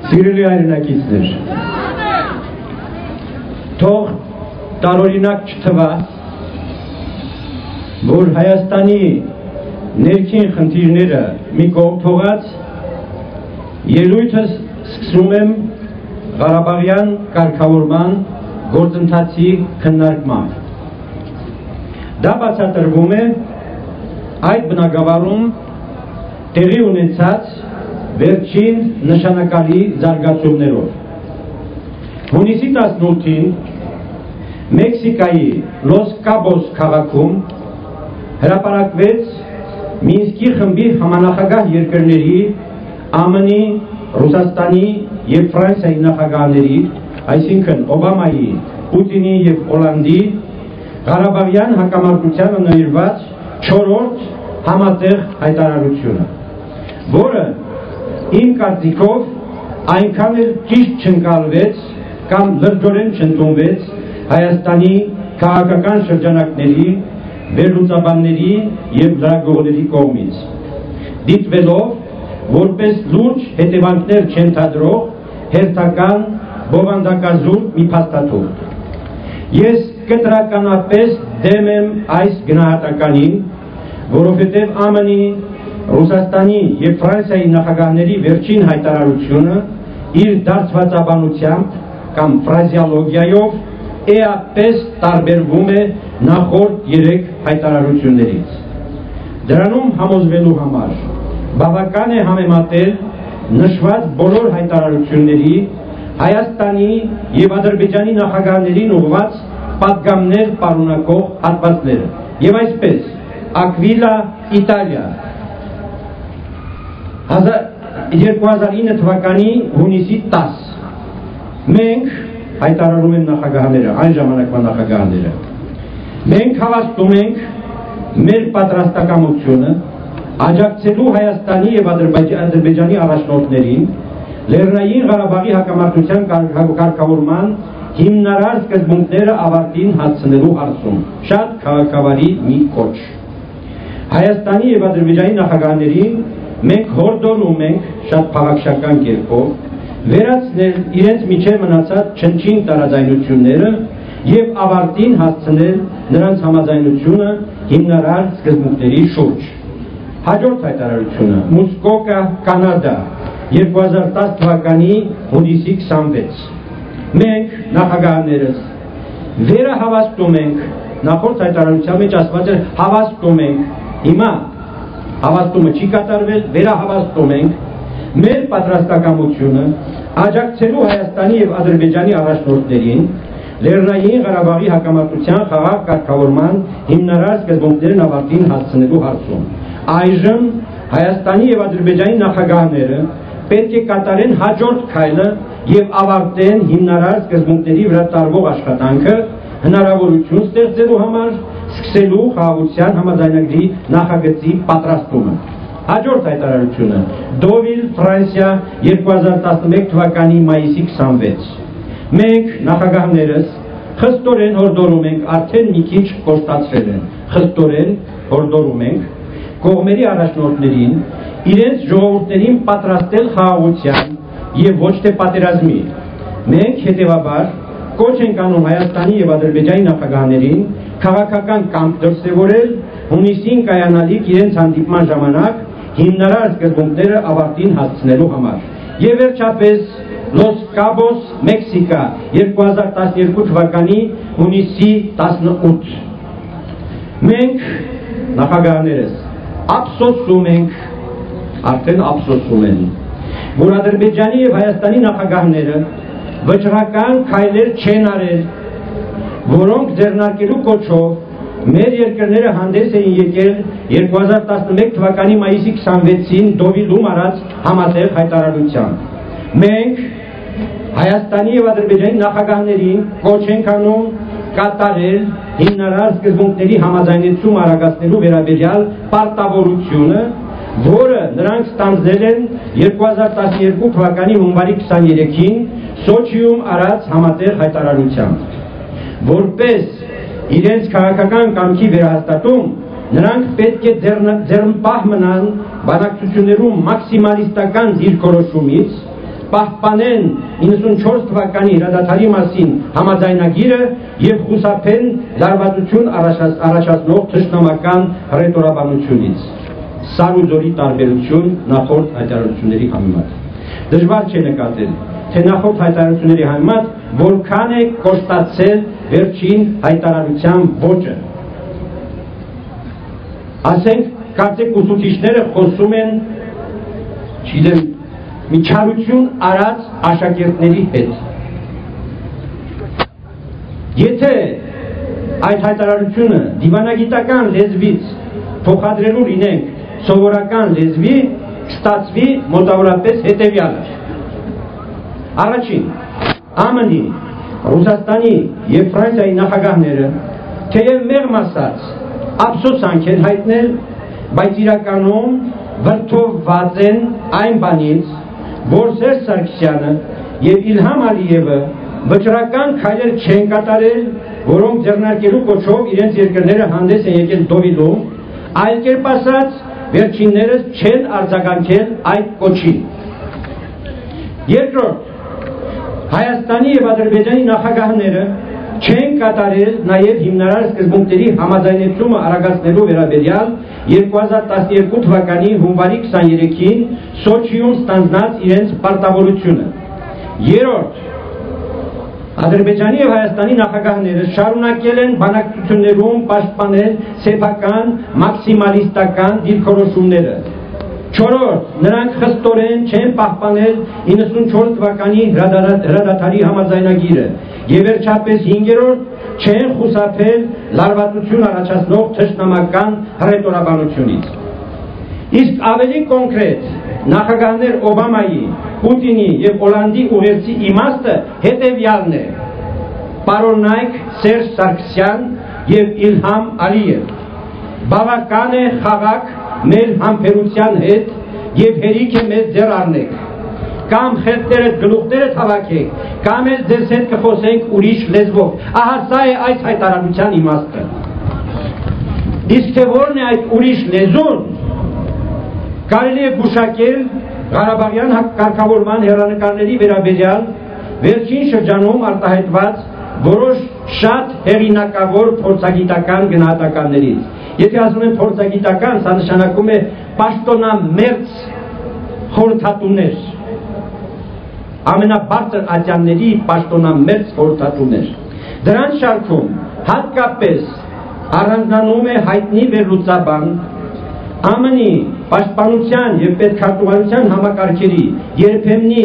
Սիրելի հայրենակիցներ, թող տարօրինակ չթվա, որ Հայաստանի ներքին խնդիրները մի կողմ թողած, ելույթս սկսում եմ Ղարաբաղյան կարգավորման գործընթացի քննարկմամբ։ Դա բացատրվում է այդ բնագավառում տեղի ունեցած վերջին նշանակալի զարգացումներով։ Հունիսի 18-ին Մեքսիկայի Լոս Կաբոս քաղաքում հրապարակվեց Մինսկի խմբի համանախագահ երկրների ԱՄՆ-ի, Ռուսաստանի և Ֆրանսիայի նախագահների, այսինքն Օբամայի, Պուտինի և Հոլանդի Ղարաբաղյան հակամարտությանը նվիրված 4-րդ համատեղ հայտարարությունը, որը իմ կարծիքով այնքան էլ ճիշտ չընկալվեց կամ լրջորեն չընդունվեց Հայաստանի քաղաքական շրջանակների, վերլուծաբանների և լրագրողների կողմից, դիտվելով որպես լուրջ հետևանքներ չենթադրող հերթական բովանդակազուրկ մի փաստաթուղթ։ Ես կտրականապես դեմ եմ այս գնահատականին, որովհետև ԱՄՆ-ի, Ռուսաստանի և Ֆրանսիայի նախագահների վերջին հայտարարությունը իր դարձվածաբանությամբ կամ ֆրազեոլոգիայով էապես տարբերվում է նախորդ 3 հայտարարություններից։ Դրանում համոզվելու համար բավական է համեմատել նշված բոլոր հայտարարությունների Հայաստանի և Ադրբեջանի նախագահներին ուղղված պատգամներ պարունակող հատվածները։ Եվ այսպես, Ակվիլա, Իտալիա, 2009 թվականի հունիսի 10, մենք հայտարարում են նախագահները, այն ժամանակվա նախագահները, մենք հավաստում ենք մեր պատրաստակամությունը աջակցելու Հայաստանի և Ադրբեջանի առաջնորդներին Լեռնային Ղարաբաղի հակամարտության կարգավորման հիմնարար սկզբունքները ավարտին հասցնելու հարցում։ Շատ քաղաքավարի մի կոչ։ Հայաստանի և Ադրբեջանի նախագահներին մենք հորդորում ենք շատ փաղաքշական կերպով վերացնել իրենց միջև մնացած չնչին տարաձայնությունները և ավարտին հասցնել նրանց համաձայնությունը հիմնարար սկզբունքների շուրջ։ Հաջորդ հայտարարությունը Մուսկոկա, Կանադա, 2010 թվականի հունիսի 26։ Մենք նախագահներս վերահավաստում ենք, նախորդ հայտարարության մեջ ասված էր հավաստում ենք, հիմա հավաստումը չի կատարվել, վերահավաստում ենք մեր պատրաստակամությունը աջակցելու Հայաստանի և Ադրբեջանի առաջնորդներին Լեռնային Ղարաբաղի հակամարտության խաղաղ կարգավորման հիմնարար սկզբունքներն ավարտին հասցնելու հարցում։ Այժմ Հայաստանի և Ադրբեջանի նախագահները պետք է կատարեն հաջորդ քայլը և ավարտեն հիմնարար սկզբունքների վրա տարվող աշխատանքը հնարավորություն ստեղծելու համար սկսելու խաղաղության համաձայնագրի նախագծի պատրաստումը։ Հաջորդ հայտարարությունը Դովիլ, Ֆրանսիա, 2011 թվականի մայիսի 26։ Մենք նախագահներս խստորեն հորդորում ենք, արդեն մի քիչ կոշտացրել են, խստորեն հորդորում ենք կողմերի առաջնորդներին իրենց ժողովուրդներին պատրաստել խաղաղության և ոչ թե պատերազմի։ Մենք հետևաբար կոչ ենք անում Հայաստանի և Ադրբեջանի նախագահներին քաղաքական կամք դրսևորել հունիսին կայանալիք իրենց հանդիպման ժամանակ հիմնարար սկզբունքները ավարտին հասցնելու համար։ Եվ վերջապես Լոս Կաբոս, Մեքսիկա, 2012 թվականի հունիսի 18։ Մենք նախագահներս ափսոսում ենք, արդեն ափսոսում են, որ Ադրբեջանի և Հայաստանի նախագահները վճռական քայլեր չեն արել, որոնք ձեռնարկելու կոչով մեր երկրները հանդես էին եկել 2011 թվականի մայիսի 26-ին Դովիլում արած համատեղ հայտարարությամբ։ Մենք Հայաստանի և Ադրբեջանի նախագահներին կոչ ենք անում կատարել հիմնարար սկզբունքների համաձայնեցում արագացնելու վերաբերյալ պարտավորությունը, որը նրանք ստանձնել են 2012 թվականի հունվարի 23-ին Սոչիում արած համատեղ հայտարարությամբ։ Որպես իրենց քաղաքական կամքի վերահաստատում, նրանք պետք է ձեռնպահ մնան բանակցություններում մաքսիմալիստական դիրքորոշումից, պահպանեն 94 թվականի հրադադարի մասին համաձայնագիրը եւ խուսափեն լարվածություն առաջացնող թշնամական հռետորաբանությունից։ Սարուձորի տարբերություն նախորդ հայտարարությունների համեմատ։ Դժվար չէ նկատել, թե նախորդ հայտարարությունների համեմատ որքան է կոստացել վերջին հայտարարության ոճը։ Ասենք, կարծեք ուսուցիչները խոսում են, չգիտեմ, մի չարություն արած աշակերտների հետ։ Եթե այդ հայտարարությունը դիվանագիտական լեզվից փոխադրելու լինենք սովորական լեզվի, կստացվի մոտավորապես հետևյալը։ Առաջին, ԱՄՆ-ի, Ռուսաստանի և Ֆրանսիայի նախագահները, թեև մեղմ ասած, ափսոսանք են հայտնել, բայց իրականում վրդովված են այն բանից, որ Սերժ Սարգսյանը և Իլհամ Ալիևը վճռական քայլեր չեն կատարել, որոնք ձեռնարկելու կոչով իրենց երկրները հանդես են եկել դովիլում, այլ կերպ ասած, վերջիններս չեն արձագանքել այդ կոչին։ Երկրորդ, Հայաստանի և Ադրբեջանի նախագահները չեն կատարել նաև հիմնարար սկզբունքների համաձայնեցումը արագացնելու վերաբերյալ 2012 թվականի հունվարի 23-ին Սոչիում ստանձնած իրենց պարտավորությունը։ Երրորդ, Ադրբեջանի և Հայաստանի նախագահները շարունակել են բանակցություններում պաշտպանել սեփական մաքսիմալիստական դիրքորոշումները։ Չորրորդ, նրանք խստորեն չեն պահպանել 94 թվականի հրադադարի համաձայնագիրը և վերջապես հինգերորդ, չեն խուսափել լարվածություն առաջացնող թշնամական հռետորաբանությունից։ Իսկ ավելի կոնկրետ, նախագահներ Օբամայի, Պուտինի և Օլանդի ուղերձի իմաստը հետևյալն է. պարոնայք Սերժ Սարգսյան և Իլհամ Ալիև, բավական է խաղաք մեր համբերության հետ և հերիք է մեզ ձեռ առնեք, կամ խեղդերդ գլուխներդ հավաքեք, կամ էլ ձեզ հետ կխոսենք ուրիշ լեզվով։ Ահա սա է այս հայտարարության իմաստը։ Իսկ թե որն է այդ ուրիշ լեզուն, կարելի է գուշակել Ղարաբաղյան կարգավորման հեռանկարների վերաբերյալ վերջին շրջանում արտահայտված որոշ շատ հեղինակավոր փորձագիտական գնահատականներից։ Եթե ասում են փորձագիտական, սա նշանակում է պաշտոնամերձ խորհրդատուներ, ամենաբարձր ատյանների պաշտոնամերձ խորհրդատուներ։ Դրանց շարքում հատկապես առանձնանում է հայտնի վերլուծաբան, ԱՄՆ-ի պաշտպանության և պետքարտուղարության համակարգերի երբեմնի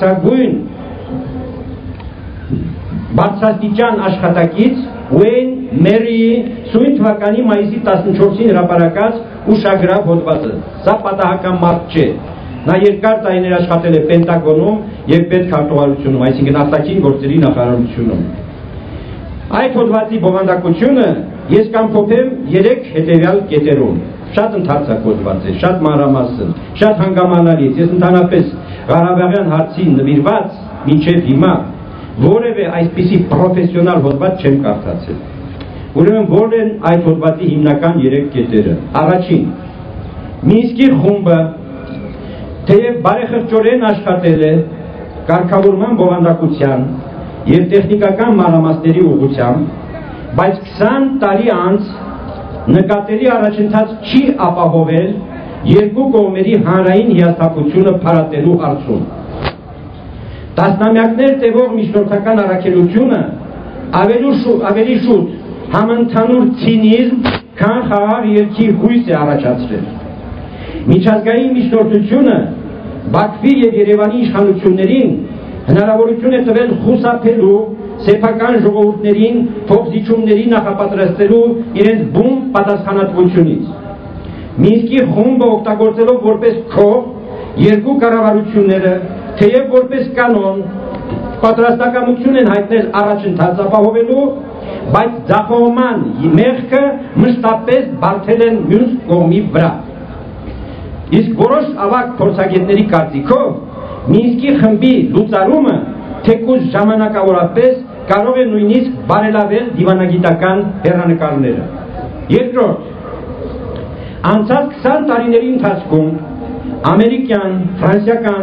բարձրաստիճան աշխատակից Ուեյն Մերիի սույն թվականի մայիսի 14-ին հրապարակած ուշագրավ հոդվածը։ Սա պատահական մարդ չէ։ Նա երկար տարիներ աշխատել է Պենտագոնում և պետքարտուղարությունում, այսինքն արտաքին գործերի նախարարությունում։ Այդ հոդվածի բովանդակությունը ես կամփոփեմ 3 հետևյալ կետերում։ Շատ ընդարձակ հոդված է, շատ մանրամասն, շատ հանգամանալից։ Ես ընդհանրապես Ղարաբաղյան հարցին նվիրված մինչև հիմա որևէ այսպիսի պրոֆեսիոնալ հոդված չեմ կարդացել։ Ուրեմն ո՞րն են այդ հոդվածի հիմնական 3 կետերը։ Առաջին, Մինսկի խումբը թեև բարեխղճորեն աշխատել է կարգավորման բովանդակության և տեխնիկական մանրամասների ուղղությամբ, բայց 20 տարի անց նկատելի առաջընթաց չի ապահովել երկու կողմերի հանրային հիասթափությունը փարատելու հարցում։ Տասնամյակներ տևող միջնորդական առաքելությունը ավելի շուտ համընդհանուր ցինիզմ, քան խաղաղ երկի հույս է առաջացրել։ Միջազգային միջնորդությունը Բաքվի և Երևանի իշխանություններին հնարավորություն է տվել խուսափելու սեփական ժողովուրդներին փոխզիջումների նախապատրաստելու իրենց բուն պատասխանատվությունից։ Մինսկի խումբը օգտագործելով որպես քող երկու կառավարությունները թեև որպես կանոն պատրաստակամություն են հայտնել առաջընթաց ապահովելու, բայց ձախողման մեղքը մշտապես բարդել են մյուս կողմի վրա։ Իսկ որոշ ավագ փորձագետների կարծիքով Մինսկի խմբի լուծարումը թեկուզ ժամանակավորապես կարող է նույնիսկ բարելավել դիվանագիտական հեռանկարները։ Երկրորդ, անցած 20 տարիների ընթացքում ամերիկյան, ֆրանսիական,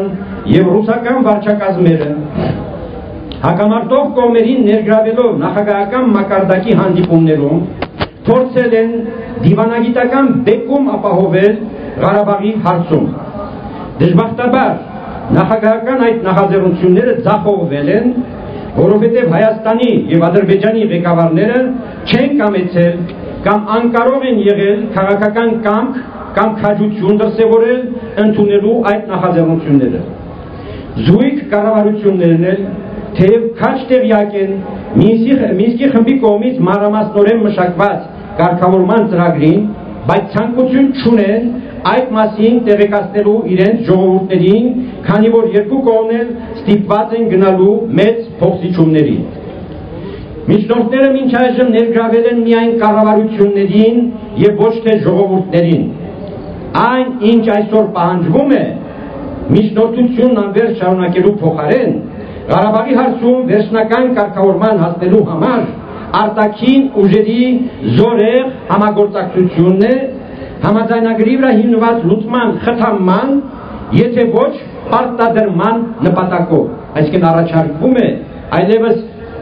եւ ռուսական վարչակազմերը հակամարտող կողմերին ներգրավելով նախագահական մակարդակի հանդիպումներում փորձել են դիվանագիտական բեկում ապահովել Ղարաբաղի հարցում։ Դժբախտաբար նախագահական այդ նախաձեռնությունները ձախողվել են, որովհետև Հայաստանի եւ Ադրբեջանի ղեկավարները չեն կամեցել կամ անկարող են եղել քաղաքական կամք կամ քաջություն դրսևորել ընդունելու այդ նախաձեռնությունները։ Զույգ կառավարություններն էլ թեև քաջ տեղյակ են Մինսկի խմբի կողմից մանրամասնորեն մշակված կարգավորման ծրագրին, բայց ցանկություն չունեն այդ մասին տեղեկացնելու իրենց ժողովուրդներին, քանի որ երկու կողմն էլ ստիպված են գնալու մեծ փոխզիջումների։ Միջնորդները մինչ այժմ ներգրավել են միայն կառավարություններին եւ ոչ թե ժողովուրդներին։ Այն, ինչ այսօր պահանջվում է, միջնորդությունն անվերջ շարունակելու փոխարեն Ղարաբաղի հարցում վերջնական կարգավորման հասնելու համար արտաքին ուժերի զորեղ համագործակցությունն է, համաձայնագրի վրա հիմնված լուծման խթանման, եթե ոչ պարտադրման նպատակով։ Այսինքն առաջարկվում է այլևս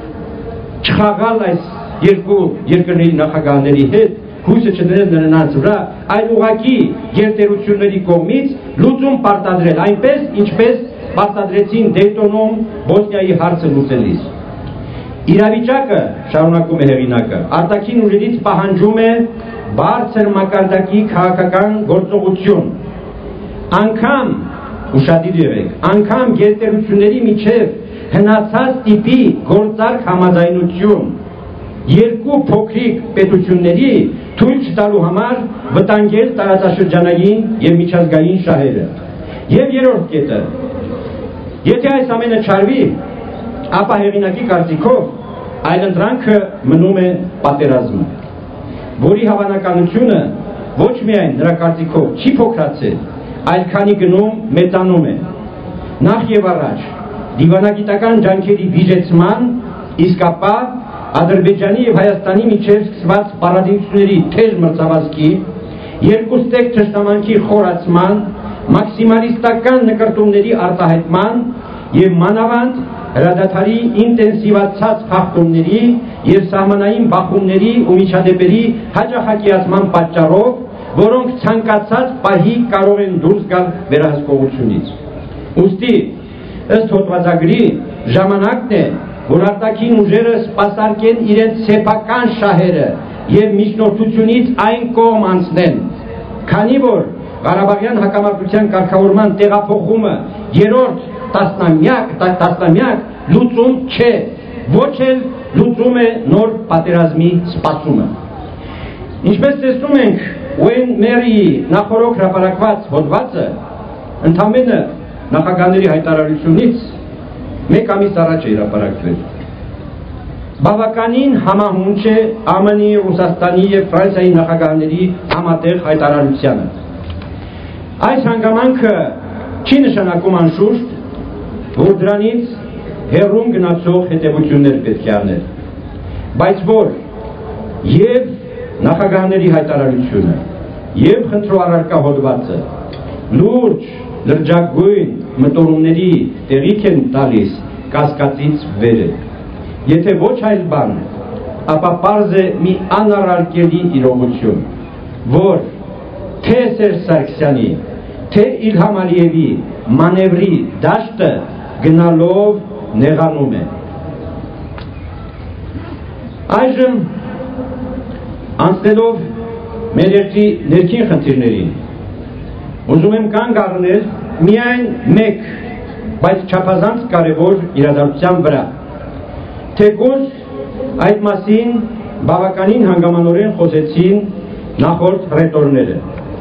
չխաղալ այս երկու երկրների նախագահների հետ, հույսը չդնել նրանց վրա, այլ ուղղակի գերտերությունների կողմից լուծում պարտադրել, այնպես ինչպես պարտադրեցին Դեյտոնում Բոսնիայի հարցը լուծելիս։ Իրավիճակը, շարունակում է հեղինակը, արտաքին ուժերից պահանջում է բարձր մակարդակի քաղաքական գործողություն։ Անգամ, ուշադիր եղեք, անգամ գերտերությունների միջև հնացած տիպի գործարք համաձայնություն երկու փոքրիկ պետությունների թույլ չտալու համար վտանգել տարածաշրջանային եւ միջազգային շահերը։ Եվ երրորդ կետը, եթե այս ամենը չարվի, ապա հեղինակի կարծիքով այլընտրանքը մնում է պատերազմը, որի հավանականությունը ոչ միայն նրա կարծիքով չի փոքրացել, այլ քանի գնում մեծանում է։ Նախ եւ առաջ դիվանագիտական ջանքերի վիճեցման, իսկ ապա Ադրբեջանի եւ Հայաստանի միջև սկսված պարադիմությունների թեժ մրցավազքի, երկուստեք թշնամանքի խորացման, մաքսիմալիստական նկրտումների արտահայտման եւ մանավանդ հրադադարի ինտենսիվացած խախտումների եւ սահմանային բախումների ու միջադեպերի հաջախակիացման պատճառով, որոնք ցանկացած պահի կարող են դուրս գալ վերահսկողությունից։ Ուստի ըստ հոդվածագրի ժամանակն է, որ արտաքին ուժերը սպասարկեն իրենց սեփական շահերը եւ միջնորդությունից այն կողմ անցնեն, քանի որ Ղարաբաղյան հակամարտության կարգավորման տեղափոխումը երրորդ տասնամյակ լուծում չէ, ոչ էլ լուծում է նոր պատերազմի սպասումը։ Ինչպես տեսնում ենք, Ուեն Մերիի նախորդ հրապարակված հոդվածը ընդամենը նախագահների հայտարարությունից մեկ ամիս առաջ է հրապարակվել։ Բավականին համահունչ է ԱՄՆ-ի, Ռուսաստանի եւ Ֆրանսիայի նախագահների համատեղ հայտարարությանը։ Այս հանգամանքը չի նշանակում անշուշտ, որ դրանից հեռուն գնացող հետևություններ պետք է անել, բայց որ եւ նախագահների հայտարարությունը եւ խնդրու առարկա հոդվածը լուրջ լրջագույն մտորումների տեղիք են տալիս կասկածից վեր։ Եթե ոչ այլ բան, ապա պարզ է մի անառարկելի իրողություն, որ թե Սերժ Սարգսյանի, թե Իլհամ Ալիևի մանևրի դաշտը գնալով նեղանում է։ Այժմ անցնելով մեր երկրի ներքին խնդիրներին, ուզում եմ կանգ առնել միայն մեկ, բայց չափազանց կարևոր իրադարձության վրա, թեկուզ այդ մասին բավականին հանգամանորեն խոսեցին նախորդ ռետորները։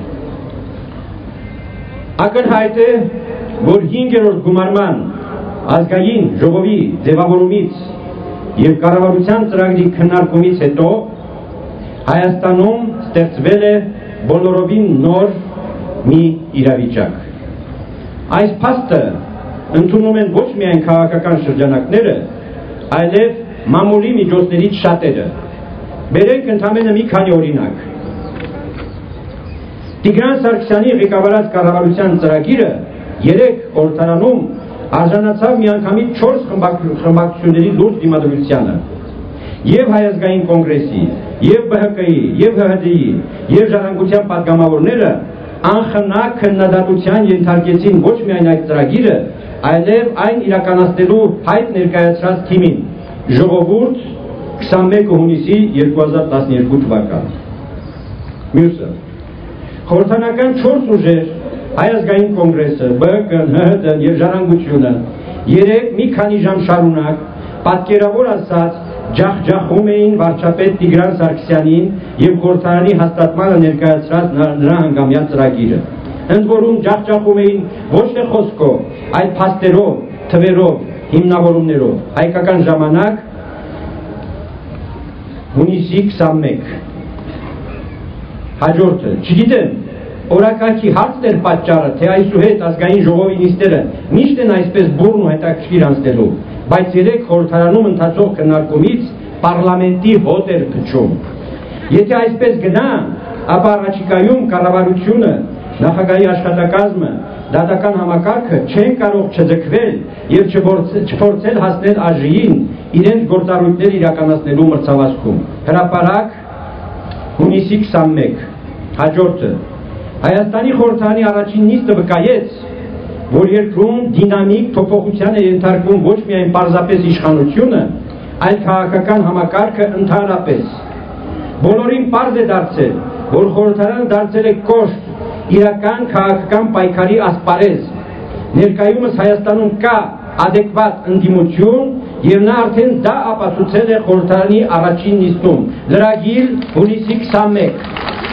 Ակնհայտ է, որ 5-րդ գումարման ազգային ժողովի ձևավորումից եւ կառավարության ծրագրի քննարկումից հետո Հայաստանում ստեղծվել է բոլորովին նոր մի իրավիճակ։ Այս փաստը ընդունում են ոչ միայն քաղաքական շրջանակները, այլև մամուլի միջոցներից շատերը։ Բերենք ընդամենը մի քանի օրինակ։ Տիգրան Սարգսյանի ղեկավարած կառավարության ծրագիրը երեք խորհրդարանում արժանացավ միանգամից 4 խմբակցությունների լուրջ դիմադրությանը եւ Հայ ազգային կոնգրեսի, եւ ԲՀԿ-ի, եւ ՀՀԴ-ի, եւ Ժառանգության պատգամավորները անխնա քննադատության ենթարկեցին ոչ միայն այդ ծրագիրը, այլև այն իրականացնելու հայտ ներկայացրած թիմին։ Ժողովուրդ 21 հունիսի 2012 թվական։ Մյուսը խորհրդանական 4 ուժեր Հայ ազգային կոնգրեսը, ԲՀԿ-ն, ՀՀԴ-ն եւ Ժառանգությունը երեք մի քանի ժամ շարունակ պատկերավոր ասած ջախջախում էին վարչապետ Տիգրան Սարգսյանին եւ խորհրդարանի հաստատմանը ներկայացրած նրա հանգամյա ծրագիրը։ Ընդ որում ջախջախում էին ոչ թե խոսքով, այլ փաստերով, թվերով, հիմնավորումներով։ Հայկական ժամանակ հունիսի 21։ Հաջորդը, չգիտեմ, օրակարգի հարցն էր պատճառը, թե այսուհետ ազգային ժողովի նիստերը միշտ են այսպես բուրն ու հետաքրքիր անցնելու, բայց երեք խորհրդարանում ընթացող քննարկումից պարլամենտի հոտ էր փչում։ Եթե այսպես գնա, ապա առաջիկայում կառավարությունը, նախագահի աշխատակազմը, դատական համակարգը չեն կարող չձգվել եւ չփորձել հասնել ԱԺ-ին իրենց գործառույթներ իրականացնելու մրցավազքում։ Հրապարակ հունիսի 21։ Հաջորդը Հայաստանի խորհրդարանի առաջին նիստը վկայեց, որ երկրում դինամիկ փոփոխության է ենթարկվում ոչ միայն պարզապես իշխանությունը, այլ քաղաքական համակարգը ընդհանրապես։ Բոլորին պարզ է դարձել, որ խորհրդարանը դարձել է կոշտ, իրական քաղաքական պայքարի ասպարեզ։ Ներկայումս Հայաստանում կա adekvat ընդդիմություն եւ նա արդեն դա ապացուցել է խորհրդարանի առաջին նիստում։ Լրագիր հունիսի 21։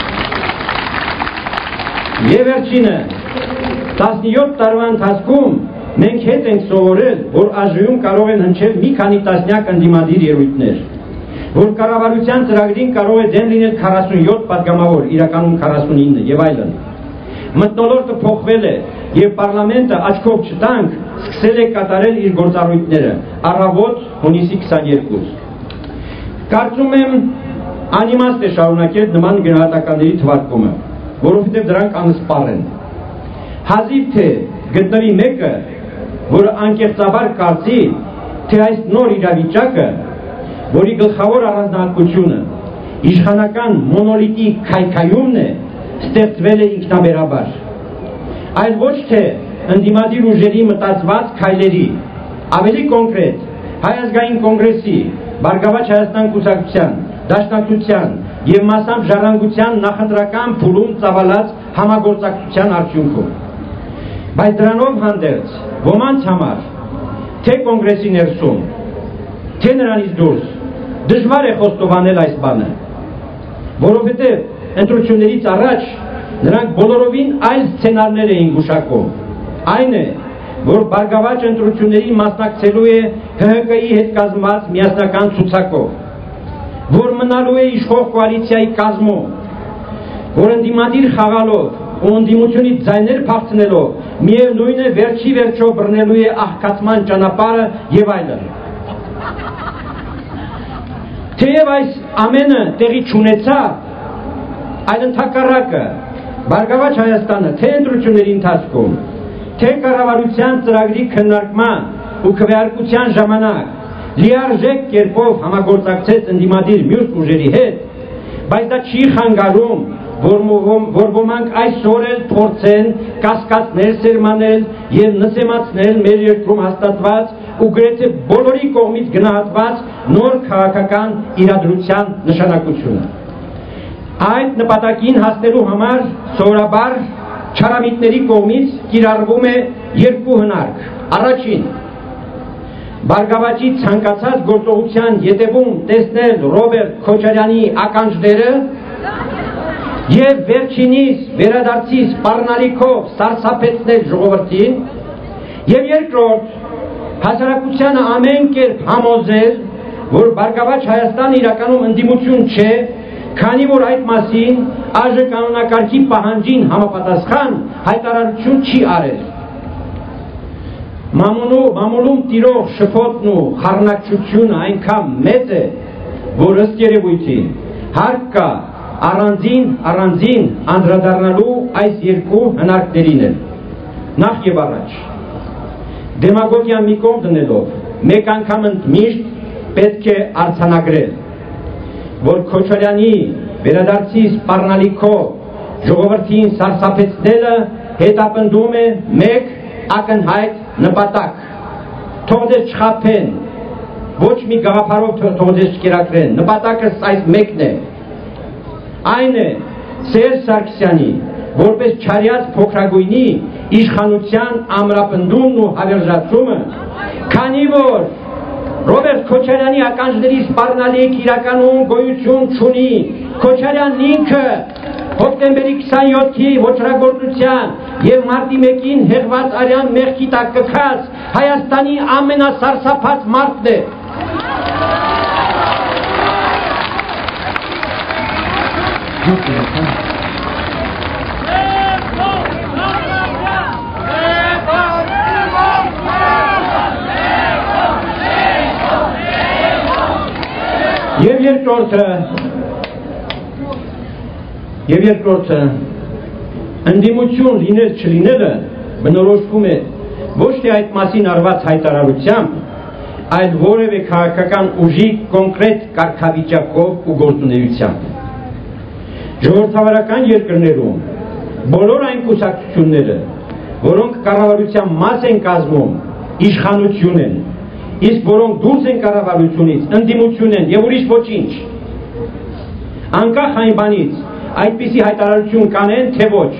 Եվ վերջինը 17 տարվա ընթացքում մենք հետ ենք սովորել, որ ԱԺ-ում կարող են հնչել մի քանի տասնյակ ընդդիմադիր ելույթներ, որ կառավարության ծրագրին կարող է դեմ լինել 47 պատգամավոր, իրականում 49 եւ այլն։ Մթնոլորտը փոխվել է եւ պարլամենտը աչքով չտանք սկսել է կատարել իր գործառույթները։ Առավոտ հունիսի 22։ Կարծում եմ անիմաստ է շարունակել նման գնահատականների թվարկումը, որովհետև դրանք անսպառ են։ Հազիվ թե գտնվի մեկը, որը անկեղծաբար կարծի, թե այս նոր իրավիճակը, որի գլխավոր առանձնահատկությունը իշխանական մոնոլիտի քայքայումն է, ստեղծվել է ինքնաբերաբար, այլ ոչ թե ընդդիմադիր ուժերի մտածված քայլերի, ավելի կոնկրետ Հայ ազգային կոնգրեսի, Բարգավաճ Հայաստան կուսակցության, Դաշնակցության եւ մասամբ Ժառանգության նախընտրական փուլում ծավալած համագործակցության արդյունքում։ Բայց դրանով հանդերձ ոմանց համար, թե կոնգրեսի ներսում, թե նրանից դուրս, դժվար է խոստովանել այս բանը, որովհետև ընտրություններից առաջ նրանք բոլորովին այլ սցենարներ էին գուշակում։ Այն է, որ Բարգավաճ ընտրությունների մասնակցելու է ՀՀԿ-ի հետ կազմված միասնական ցուցակով, որ մնալու է իշխող կոալիցիայի կազմում, որ ընդդիմադիր խաղալով ու ընդդիմությունից ձայներ փախցնելով միևնույն է վերջի վերջո բռնելու է աղքատման ճանապարհը եւ այլն։ Թեև այս ամենը տեղի չունեցավ, այլ ընդհակառակը Բարգավաճ Հայաստանը թե ընտրությունների ընթացքում, թե կառավարության ծրագրի քննարկման ու քվեարկության ժամանակ լիարժեք կերպով համագործակցեց ընդդիմադիր մյուս ուժերի հետ, բայց դա չի խանգարում, որ ոմանք այսօր էլ փորձեն կասկածներ սերմանել եւ նսեմացնել մեր երկրում հաստատված ու գրեթե բոլորի կողմից գնահատված նոր քաղաքական իրադրության նշանակությունը։ Այդ նպատակին հասնելու համար սովորաբար չարամիտների կողմից կիրառվում է երկու հնարք։ Առաջին, Բարգավաճի ցանկացած գործողության ետևում տեսնել Ռոբերտ Քոչարյանի ականջները եւ վերջինիս վերադարձի սպառնալիքով սարսափեցնել ժողովրդին, եւ երկրորդ, հասարակությանը ամեն կերպ համոզել, որ Բարգավաճ Հայաստանը իրականում ընդդիմություն չէ, քանի որ այդ մասին ԱԺ կանոնակարգի պահանջին համապատասխան հայտարարություն չի արել։ Մամուլում տիրող շփոթն ու խառնակցությունը այնքան մեծ է, որ ըստ երևույթին հարկ կա առանձին անդրադառնալու այս երկու հնարքներին էլ։ նախ եւ առաջ դեմագոգիան մի կողմ դնելով մեկ անգամ ընդմիշտ պետք է արձանագրել, որ Քոչարյանի վերադարձի սպառնալիքով ժողովրդին սարսափեցնելը հետապնդում է մեկ ակնհայտ նպատակ, թող դες չխաբեն, ոչ մի գաղափարով թող դες չկերակրեն, նպատակը այս մեկն է, այն է Սերժ Սարգսյանի որպես չարյաց փոքրագույնի իշխանության ամրապնդումն ու հավերժացումը, քանի որ Ռոբերտ Քոչարյանի ականջների սպառնալիք իրականում գոյություն չունի, Քոչարյանն ինքը հոկտեմբերի 27-ի ոչռագործության եւ մարտի 1-ին հեղված արյան մեղքի տակ կքած Հայաստանի ամենասարսափած մարդն է։ Եվ երկրորդը ընդդիմություն լինել չլինելը բնորոշվում է ոչ թե այդ մասին արված հայտարարությամբ, այլ որևէ քաղաքական ուժի կոնկրետ կարգավիճակով ու գործունեությամբ։ Ժողովրդավարական երկրներում բոլոր այն կուսակցությունները, որոնք կառավարության մաս են կազմում, իշխանություն են, իսկ որոնք դուրս են կառավարությունից, ընդդիմություն են եւ ուրիշ ոչինչ։ Անկախ այն բանից այդպիսի հայտարարություն կանեն, թե ոչ։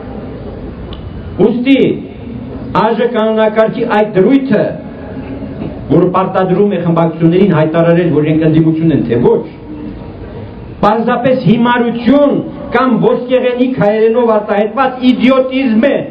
Ուստի ԱԺ կանոնակարգի այդ դրույթը, որ պարտադրում է խմբակցություններին հայտարարել, որ իրենք ընդդիմություն են, թե ոչ, պարզապես հիմարություն կամ ոսկեղենիկ հայերենով արտահայտված իդիոտիզմ է,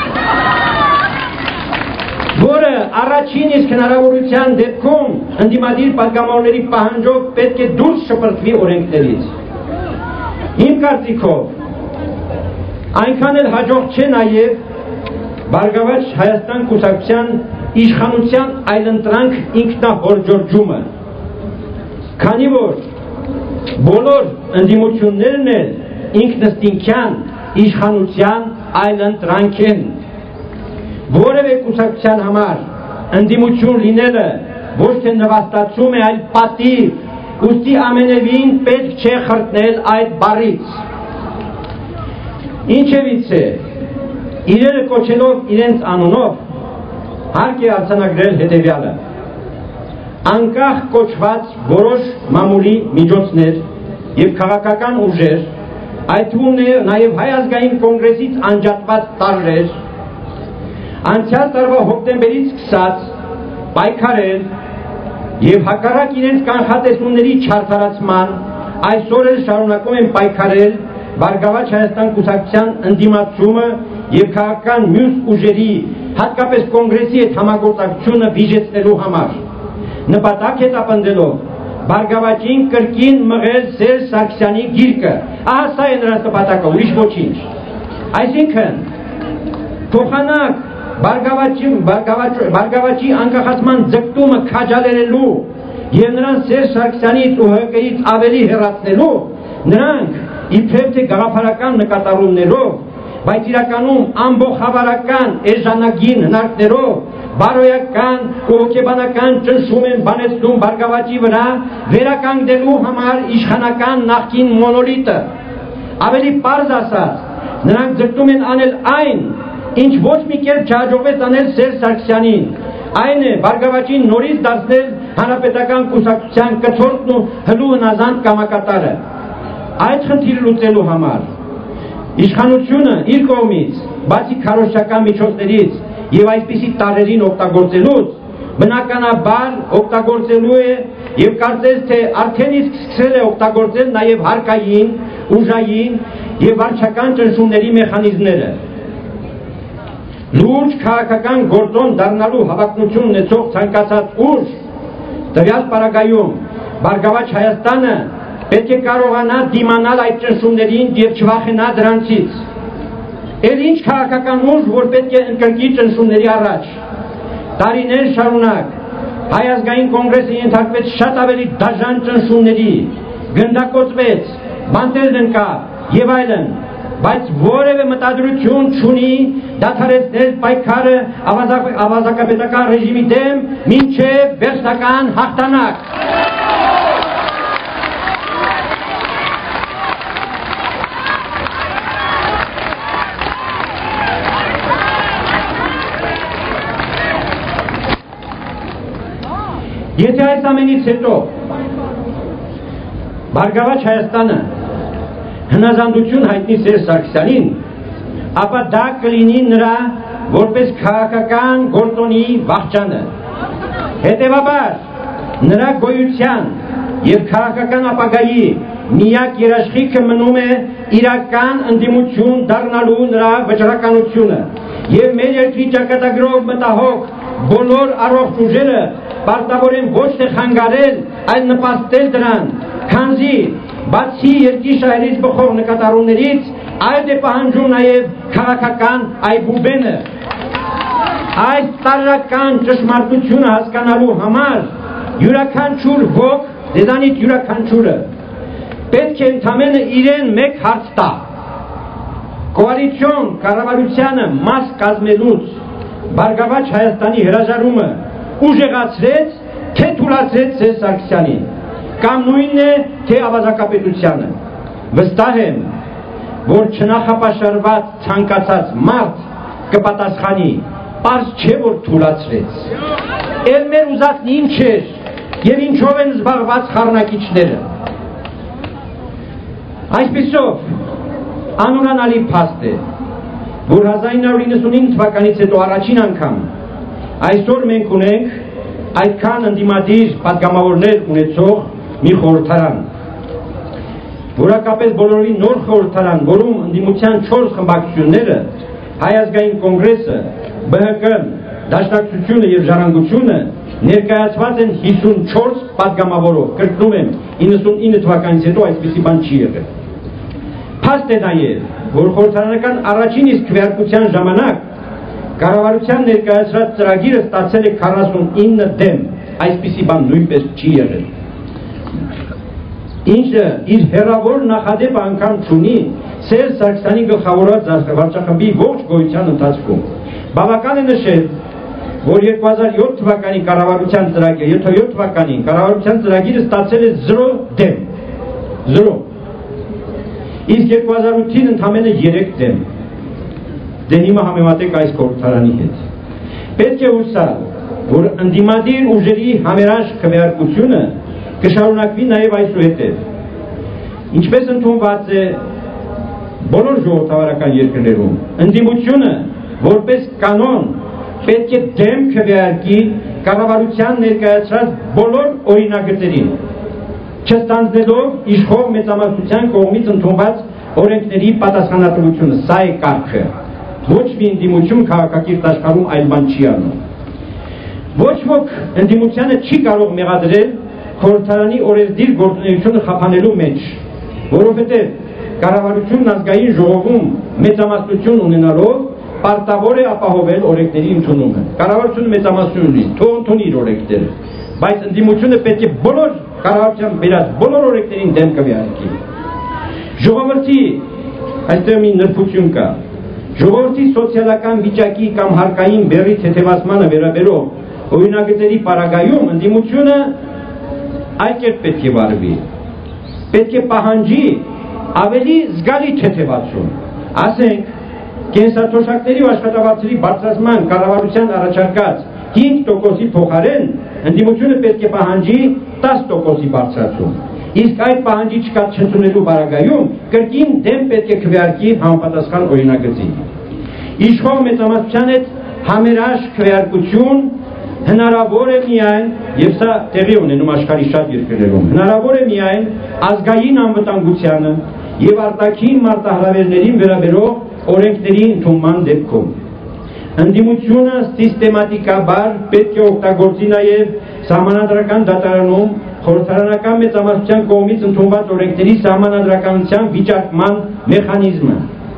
որը առաջին իսկ հնարավորության դեպքում ընդդիմադիր պատգամավորների պահանջով պետք է դուրս շպրտվի օրենքներից։ Իմ կարծիքով այնքան էլ հաջող չէ նաև Բարգավաճ Հայաստան կուսակցության իշխանության այլընտրանք ինքնահորջորջումը, քանի որ բոլոր ընդդիմություններն էլ ինքնըստինքյան իշխանության այլընտրանք են։ Որևէ կուսակցության համար ընդդիմություն լինելը ոչ թե նվաստացում է, այլ պատիվ, ուստի ամենևին պետք չէ խրտնել այդ բառից։ Ինչևից է, իրերը կոչելով իրենց անունով, հարկ է արձանագրել հետևյալը. անկախ կոչված որոշ մամուլի միջոցներ եւ քաղաքական ուժեր, այդ թվում նաեւ Հայ ազգային կոնգրեսից անջատված տարրեր, անցյալ տարվա հոկտեմբերից սկսած պայքարել եւ հակառակ իրենց կանխատեսումների չարդարացման այսօր էլ շարունակում են պայքարել Բարգավաճ Հայաստան կուսակցության ընդդիմացումը եւ քաղաքական մյուս ուժերի, հատկապես կոնգրեսի հետ համագործակցությունը վիճեցնելու համար, նպատակ հետապնդելով Բարգավաճին կրկին մղել Սերժ Սարգսյանի գիրկը։ Ահա սա է նրանց նպատակը, ուրիշ ոչինչ։ Այսինքն փոխանակ Բարգավաճի անկախացման ձգտումը քաջալերելու եւ նրան Սերժ Սարգսյանից ու ՀԿ-ից ավելի հեռացնելու, նրանք իբրև թե գաղափարական նկատառումներով, բայց իրականում ամբողջավարական էժանագին հնարքներով բարոյական ու հոգեբանական ճնշում են բանեցնում Բարգավաճի վրա վերականգնելու համար իշխանական նախկին մոնոլիտը։ Ավելի պարզ ասած, նրանք ձգտում են անել այն, ինչ ոչ մի կերպ չհաջողվեց անել Սերժ Սարգսյանին, այն է Բարգավաճին նորից դարձնել հանրապետական կուսակցության կթորտն ու հլու հնազանդ կամակատարը։ Այդ խնդիրը լուծելու համար իշխանությունը իր կողմից, բացի քարոզչական միջոցներից եւ այսպիսի տարրերին օգտագործելուց, բնականաբար օգտագործելու է եւ կարծես թե արդեն իսկ սկսել է օգտագործել նաեւ հարկային, ուժային եւ վարչական ճնշումների մեխանիզմները։ Լուրջ քաղաքական գործոն դառնալու հավակնություն ունեցող ցանկացած ուժ, տվյալ պարագայում Բարգավաճ Հայաստանը պետք է կարողանա դիմանալ այդ ճնշումներին եւ չվախենա դրանցից։ Էլ ինչ քաղաքական ուժ, որ պետք է ընկրկի ճնշումների առաջ։ Տարիներ շարունակ Հայ ազգային կոնգրեսը ենթարկվեց շատ ավելի դաժան ճնշումների, գնդակոծվեց, բանտեր ընկավ եւ այլն։ բայց որևէ մտադրություն չունի դադարեցնել պայքարը ավազակապետական ռեժիմի դեմ մինչև վերջնական հաղթանակ։ Եթե այս ամենից հետո Բարգավաճ Հայաստանը հնազանդություն հայտնի Սերժ Սարգսյանին, ապա դա կլինի նրա որպես քաղաքական գործոնի վախճանը։ Հետևաբար նրա գոյության եւ քաղաքական ապագայի միակ երաշխիքը մնում է իրական ընդդիմություն դառնալու նրա վճռականությունը եւ մեր երկրի ճակատագրով մտահոգ բոլոր առողջ ուժերը պարտավոր են ոչ թե խանգարել, այլ նպաստել դրան, քանզի բացի երկրի շահերից բխող նկատառումներից, այլ է պահանջում նաև քաղաքական այբուբենը։ Այս տարրական ճշմարտությունը հասկանալու համար յուրաքանչյուր ոք, դեզանից յուրաքանչյուրը պետք է ընդամենը իրեն մեկ հարց տա։ Կոալիցիոն կառավարությանը մաս կազմելուց Բարգավաճ Հայաստանի հրաժարումը ուժեղացրեց, թե թուլացրեց Սերժ Սարգսյանին, կամ նույնն է, թե ավազակապետությանը։ Վստահ եմ, որ չնախապաշարված ցանկացած մարդ կպատասխանի, պարզ չէ, որ թուլացրեց։ Էլ մեր ուզածն ինչ էր, եւ ինչով են զբաղված խառնակիչները։ Այսպիսով, անուրանալի փաստ է, որ 1999 թվականից հետո առաջին անգամ այսօր մենք ունենք այդքան ընդդիմադիր պատգամավորներ ունեցող մի խորհրդարան, որակապես բոլորի նոր խորհրդարան, որում ընդդիմության 4 խմբակցությունները, Հայ ազգային կոնգրեսը, ԲՀԿ-ն, Դաշնակցությունը եւ Ժառանգությունը ներկայացված են 54 պատգամավորով, կրկնում եմ, 99 թվականից հետո այսպիսի բան չի եղել։ Փաստ է նաև, որ խորհրդարանական առաջին իսկ քվեարկության ժամանակ կառավարության ներկայացրած ծրագիրը ստացել է 49 դեմ, այսպիսի բան նույնպես չի եղել։ Ինչը իր հեռավոր նախադեպ անգամ չունի Սերժ Սարգսյանի գլխավորած վարչախմբի ողջ գոյության ընթացքում։ Բավական է նշել, որ 2007 թվականի կառավարության ծրագիրը ստացել է 0 դեմ, 0, իսկ 2008-ին ընդամենը 3 դեմ։ Դե հիմա համեմատեք այս խորհրդարանի հետ։ Պետք է հուսալ, որ ընդդիմադիր ուժերի համերաշխ քվեարկությունը կշարունակվի նաև այսուհետև։ Ինչպես ընդունված է բոլոր ժողովրդավարական երկրներում, ընդդիմությունը որպես կանոն պետք է դեմ քվեարկի կառավարության ներկայացրած բոլոր օրինագծերին, չստանձնելով իշխող մեծամասնության կողմից ընդունված օրենքների պատասխանատվությունը։ Սա է կարգը։ Ոչ մի ընդդիմություն քաղաքակիրթ աշխարհում այլ բան չի անում։ Ոչ ոք ընդդիմությանը չի կարող մեղադրել խորհրդարանի օրենսդիր գործունեությունը խափանելու մեջ, որովհետև կառավարությունն ազգային ժողովում մեծամասնություն ունենալով պարտավոր է ապահովել օրենքների ընդունումը։ Կառավարությունը մեծամասնություն ունի, թող ընդունի իր օրենքները, բայց ընդդիմությունը պետք է բոլոր կառավարության բերած բոլոր օրենքներին դեմ քվեարկի։ Ժողովրդի այստեղ մի նրբություն կա։ Ժողովրդի սոցիալական վիճակի կամ հարկային բեռի թեթևացմանը վերաբերող օրինագծերի պարագայում ընդդիմությունը այլ կերպ պետք է վարվի։ Պետք է պահանջի ավելի զգալի թեթևացում։ Ասենք, կենսաթոշակների ու աշխատավարձերի բարձրացման կառավարության առաջարկած 5%-ի փոխարեն ընդդիմությունը պետք է պահանջի 10%-ի բարձրացում։ Իսկ այդ պահանջի չկատարելու պարագայում կրկին դեմ պետք է քվեարկի համապատասխան օրինագծի։ Իշխող մեծամասնության հետ համերաշխ քվեարկություն հնարավոր է միայն, եւ սա տեղի ունենում աշխարհի շատ երկրներում, հնարավոր է միայն ազգային անվտանգությանը եւ արտաքին մարտահրավերներին վերաբերող օրենքների ընդունման դեպքում։ Ընդդիմությունը սիստեմատիկաբար պետք է օգտագործի նաեւ սահմանադրական դատարանում խորհրդարանական մեծամասնության կողմից ընդունված օրենքների սահմանադրականության վիճարկման մեխանիզմը։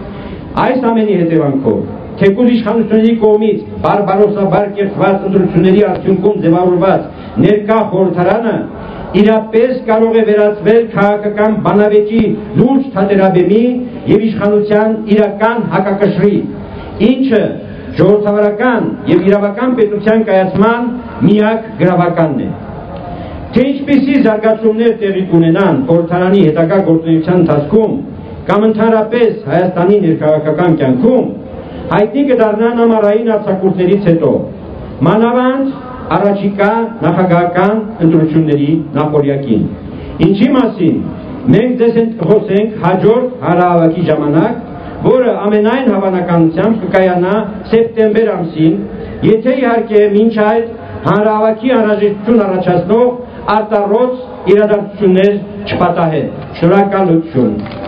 Այս ամենի հետևանքով թեկուզ իշխանությունների կողմից բարբարոսաբար կերտված ընտրությունների արդյունքում ձևավորված ներկա խորհրդարանը իրապես կարող է վերածվել քաղաքական բանավեճի լուրջ թատերաբեմի եւ իշխանության իրական հակակշռի, ինչը ժողովրդավարական եւ իրավական պետության կայացման միակ գրավականն է։ Թե ինչպիսի զարգացումներ տեղի կունենան խորհրդարանի հետագա գործունեության ընթացքում կամ ընդհանրապես Հայաստանի ներքաղաքական կյանքում, հայտնի կդառնան ամառային արձակուրդներից հետո, մանավանդ առաջիկա նախագահական ընտրությունների նախօրյակին։ Ինչի մասին մենք ձեզ խոսենք հաջորդ հանրահավաքի ժամանակ, որը ամենայն հավանականությամբ կկայանա սեպտեմբեր ամսին, եթե իհարկե մինչ այդ հանրահավաքի անհրաժեշտություն առաջացնող արտառոց իրադարձություններ չպատահեն։ Շնորհակալություն։